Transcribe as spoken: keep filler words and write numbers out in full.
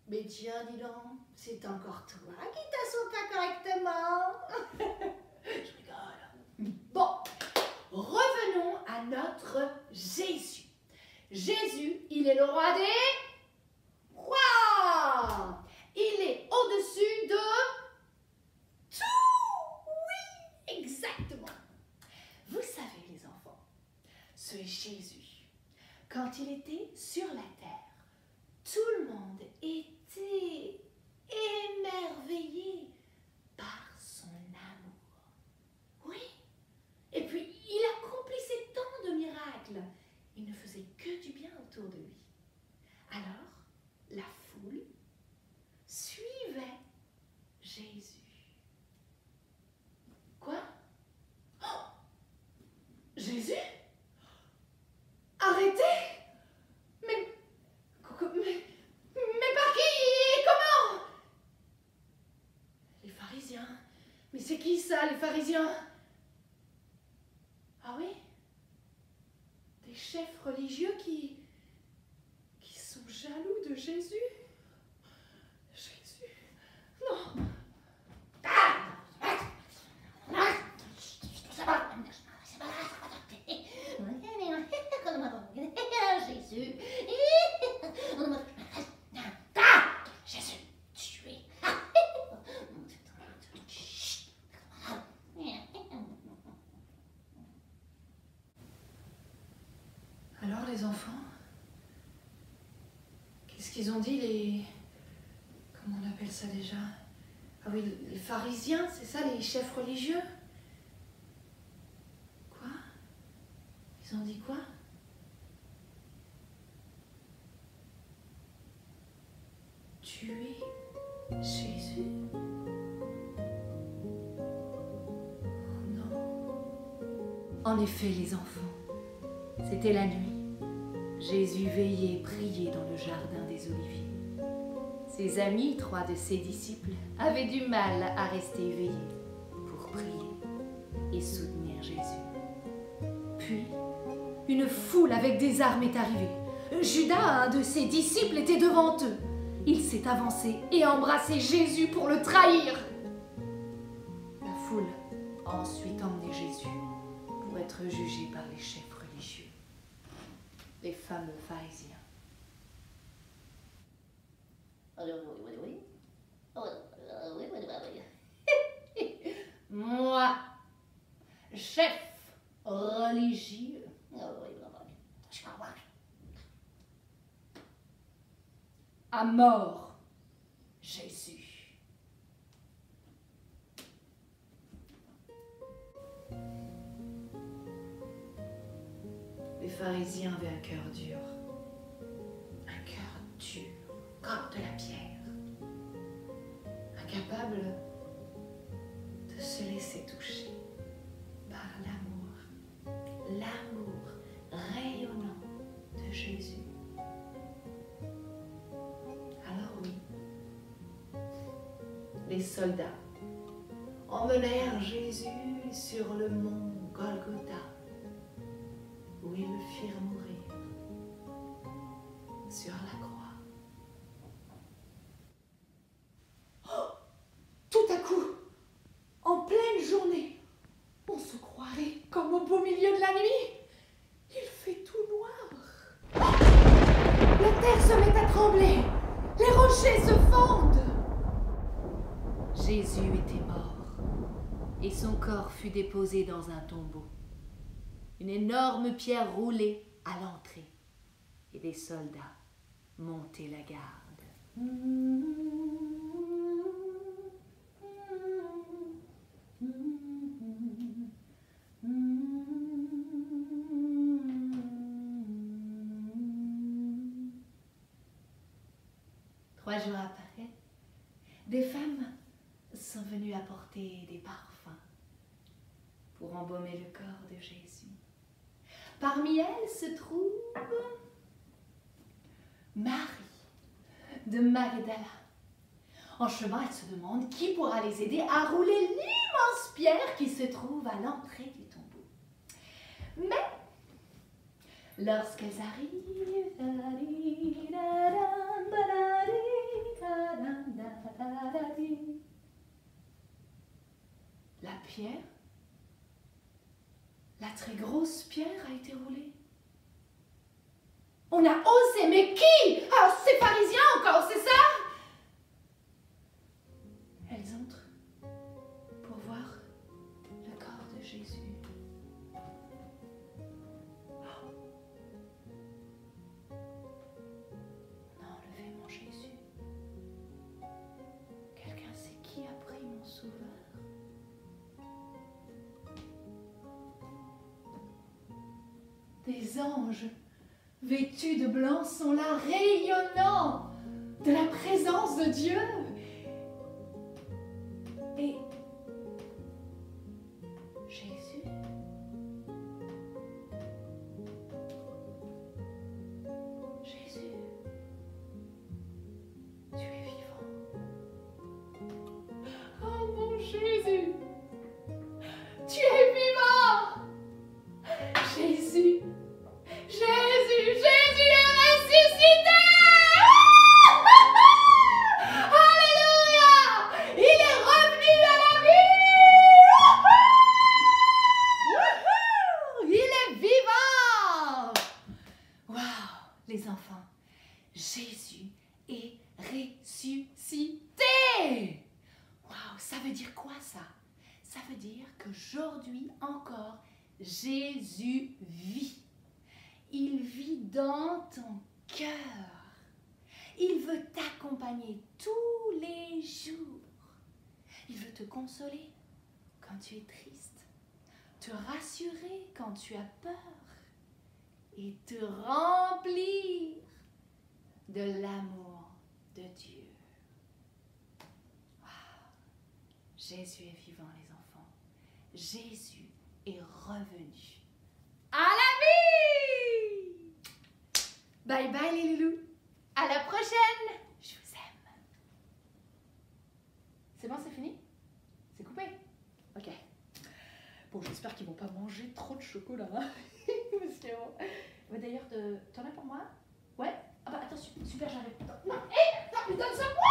Mais tiens, dis donc, c'est encore toi qui t'assois correctement. Je rigole. Bon, revenons à notre Jésus. Jésus, il est le roi des rois. Il est au-dessus de tout. Oui, exactement. Vous savez, les enfants, ce Jésus, quand il était sur la terre, tout le monde était émerveillé par son amour. Oui. Et puis, il accomplissait tant de miracles. Il ne faisait que du bien autour de lui. Alors, la foule suivait Jésus. Quoi? Oh! Jésus? Arrêtez! Mais, mais, mais par qui et comment? Les pharisiens. Mais c'est qui ça, les pharisiens? Ah oui? Des chefs religieux qui, qui sont jaloux de Jésus? Jésus? Non! Jésus! Jésus, tu es. Alors les enfants, qu'est-ce qu'ils ont dit les... Comment on appelle ça déjà? Ah oui, les pharisiens, c'est ça, les chefs religieux? Quoi? Ils ont dit quoi? Tu es Jésus? Oh non. En effet, les enfants, c'était la nuit. Jésus veillait et priait dans le jardin des Oliviers. Ses amis, trois de ses disciples, avaient du mal à rester éveillés pour prier et soutenir Jésus. Puis, une foule avec des armes est arrivée. Judas, un de ses disciples, était devant eux. Il s'est avancé et embrassé Jésus pour le trahir. La foule a ensuite emmené Jésus pour être jugé par les chefs religieux, les fameux pharisiens. Moi, chef religieux, à mort, Jésus. Les pharisiens avaient un cœur dur, un cœur dur comme de la pierre, incapable de se laisser toucher par l'amour, l'amour rayonnant de Jésus. Alors oui, les soldats emmenèrent Jésus sur le mont Golgotha, où ils le firent mourir sur la croix. Oh, tout à coup, en pleine journée, on se croirait comme au beau milieu de la nuit. Il fait tout noir. Oh, la terre se met à trembler. Les rochers se fondent. Jésus était mort et son corps fut déposé dans un tombeau. Une énorme pierre roulée à l'entrée et des soldats montaient la garde. Trois jours après, des femmes sont venues apporter des parfums pour embaumer le corps de Jésus. Parmi elles se trouve Marie de Magdala. En chemin, elle se demande qui pourra les aider à rouler l'immense pierre qui se trouve à l'entrée du tombeau. Mais lorsqu'elles arrivent, La pierre, la très grosse pierre a été roulée. On a osé, mais qui? Ah, ces pharisiens encore, c'est ça? Elles entrent pour voir le corps de Jésus. Oh. On a enlevé mon Jésus. Quelqu'un sait qui a pris mon sauveur? Des anges vêtus de blanc sont là, rayonnants de la présence de Dieu. Et Jésus, Jésus, tu es vivant. Oh mon Jésus, tu es vivant. Jésus, Jésus, Jésus est ressuscité! Alléluia! Il est revenu à la vie! Il est vivant! Waouh, les enfants, Jésus est ressuscité! Waouh, ça veut dire quoi ça? Ça veut dire qu'aujourd'hui encore, Jésus vit. Il vit dans ton cœur. Il veut t'accompagner tous les jours. Il veut te consoler quand tu es triste, te rassurer quand tu as peur et te remplir de l'amour de Dieu. Wow. Jésus est vivant, les enfants. Jésus est revenu à la vie! Bye bye les loulous. À la prochaine. Je vous aime. C'est bon, c'est fini? C'est coupé? Ok. Bon, j'espère qu'ils vont pas manger trop de chocolat. Hein. Parce que bon. D'ailleurs, t'en as pour moi? Ouais? Ah bah attends, super, j'arrive. Non, hé, hey, donne ça moi!